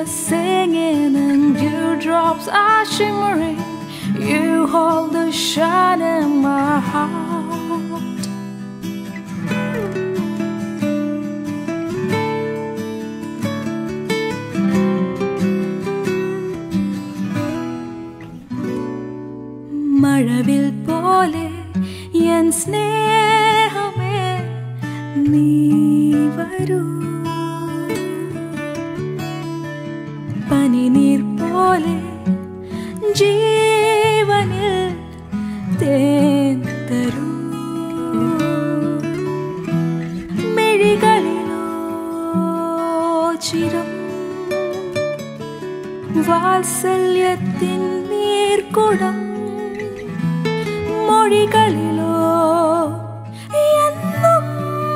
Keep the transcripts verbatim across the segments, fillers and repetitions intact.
are singing and dewdrops are shimmering. You hold the shine in my heart. Mazhavil Pole en snehame nee varu. Paninir pole jeevanil teen taru. Mezhigalilo chiram valsalyathin neerkudam. മൊഴികളിലോ എന്നും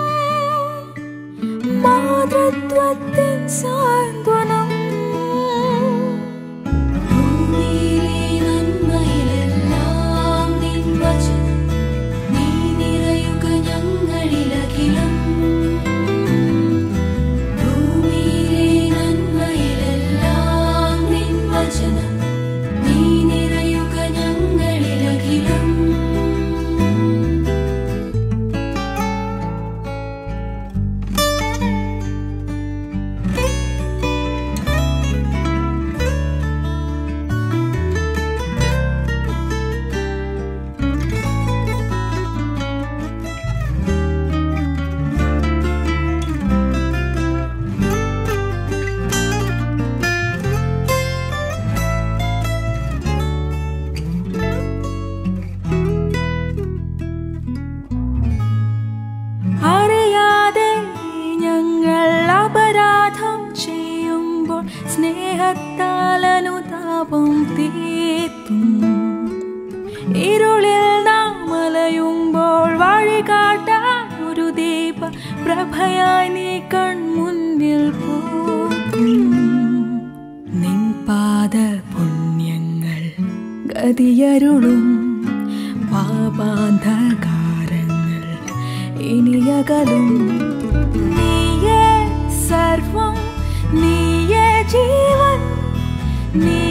മാതൃത്വത്തിൻ സാന്ത്വനം. ഭൂമിയിലെ നന്മയിലെല്ലാം നിൻ വചനം നീ നിറയുക ഞങ്ങളിലഖിലം. ഭൂമിയിലെ നന്മയിലെല്ലാം നിൻ വചനം നീ നിറയുക ഞങ്ങളിലഖിലം. അറിയാതെ ഞങ്ങൾ അപരാധം ചെയ്യുമ്പോൾ സ്നേഹത്താൽ അനുതാപം തീർത്തും. ഇരുളിൽ നാം അലയുമ്പോൾ വഴികാട്ടാൻ ഒരു ദീപ പ്രഭയായി നീ കൺമുന്നിൽ പോകും. നിൻ പാദ പുണ്യങ്ങൾ ഗതിയരുളും പാപാന്ധകാരങ്ങൾ ഇനിയകലും. നീയേ സർവം, നീയേ ജീവൻ, നീ